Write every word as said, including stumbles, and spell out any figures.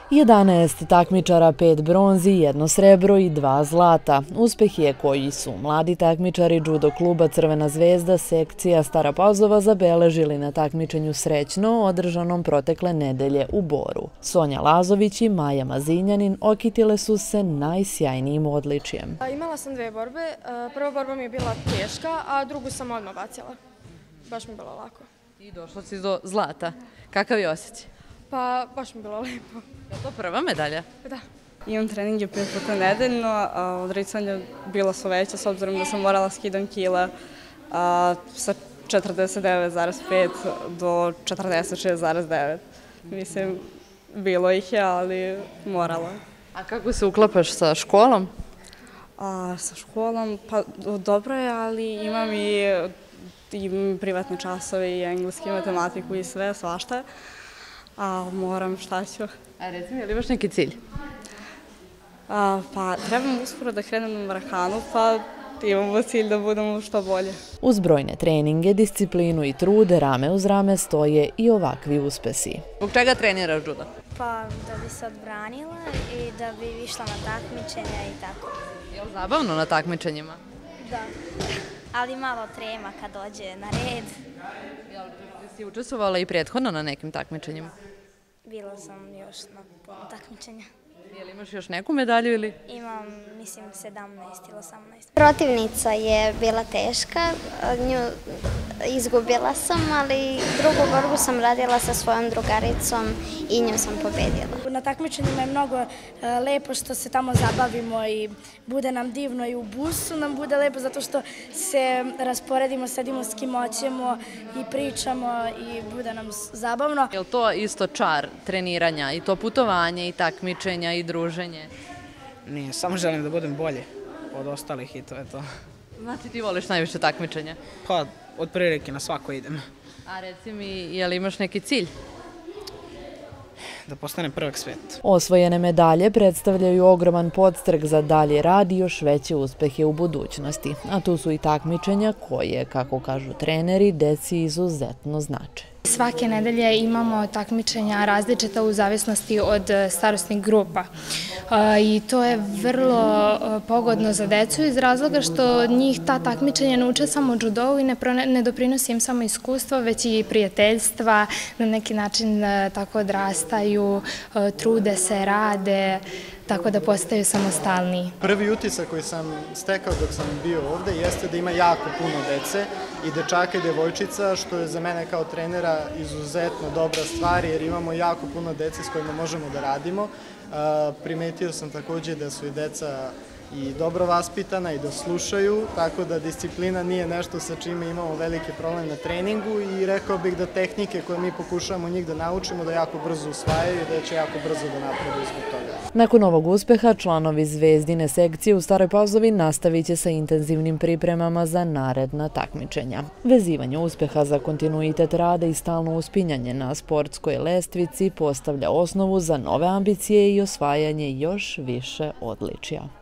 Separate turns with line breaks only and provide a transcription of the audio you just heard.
jedanaest takmičara, pet bronzi, jedno srebro i dva zlata. Uspeh je koji su mladi takmičari judo kluba Crvena zvezda sekcija Stara Pazova zabeležili na takmičenju Srećno održanom protekle nedelje u Boru. Sonja Lazović i Maja Mazinjanin okitile su se najsjajnijim odličjem.
Imala sam dve borbe. Prva borba mi je bila teška, a drugu sam odmah bacila. Baš mi je bilo lako.
I došla si do zlata. Kakav je osjećaj?
Pa, baš mi je bilo lepo.
Je to prva medalja?
Da.
Imam treninge pet puta nedeljno, a odricanja bila su veća s obzirom da sam morala skidam kila sa četrdeset devet zarez pet do četrdeset šest zarez devet. Mislim, bilo ih je, ali morala.
A kako se uklapaš sa školom?
Sa školom, pa dobro je, ali imam i i privatne časove i engleski, matematiku i sve, svašta. A moram, šta ću?
A reci mi, je li imaš neki cilj?
Pa trebam uskoro da krenem na maratonu, pa imamo cilj da budemo što bolje.
Uz brojne treninge, disciplinu i trude, rame uz rame stoje i ovakvi uspesi.
Zbog čega treniraš judo?
Pa da bi se odbranila i da bi išla na takmičenja i tako.
Je li zabavno na takmičenjima?
Da. Ali malo trema kad dođe na red.
Jel si učestvovala i prethodno na nekim takmičenjima?
Bila sam još na puno takmičenja.
Jel imaš još neku medalju ili?
Imam, mislim, sedamnaest ili osamnaest.
Protivnica je bila teška, nju izgubila sam, ali drugu borbu sam radila sa svojom drugaricom i nju sam pobedila.
Na takmičenjima je mnogo lepo što se tamo zabavimo i bude nam divno i u busu nam bude lepo zato što se rasporedimo, sedimo s kim hoćemo i pričamo i bude nam zabavno.
Je li to isto čar treniranja i to putovanje i takmičenja i druženje?
Nije, samo želim da budem bolje od ostalih i to je to.
Znači ti voliš najviše takmičenja?
Pa, od prilike na svako idem.
A reci mi, je li imaš neki cilj?
Da postanem prvak sveta.
Osvojene medalje predstavljaju ogroman podstrek za dalji rad i još veće uspehe u budućnosti. A tu su i takmičenja koje, kako kažu treneri, deci izuzetno znače.
Svake nedelje imamo takmičenja različita u zavisnosti od starosnih grupa. I to je vrlo pogodno za decu iz razloga što njih ta takmičenja ne uče samo judovu i ne doprinosi im samo iskustva, već i prijateljstva, na neki način tako odrastaju, trude se, rade, tako da postaju samostalniji.
Prvi utisak koji sam stekao dok sam bio ovde jeste da ima jako puno dece i dečaka i devojčica, što je za mene kao trenera izuzetno dobra stvar jer imamo jako puno dece s kojima možemo da radimo. Primetio sam takođe da su i deca i dobro vaspitana i da slušaju, tako da disciplina nije nešto sa čime imamo veliki problem na treningu i rekao bih da tehnike koje mi pokušavamo njih da naučimo da jako brzo usvajaju i da će jako brzo da napreduju zbog toga.
Nakon ovog uspeha, članovi Zvezdine sekcije u Staroj Pazovi nastavit će sa intenzivnim pripremama za naredna takmičenja. Vezivanje uspeha za kontinuitet rada i stalno uspinjanje na sportskoj lestvici postavlja osnovu za nove ambicije i osvajanje još više odličja.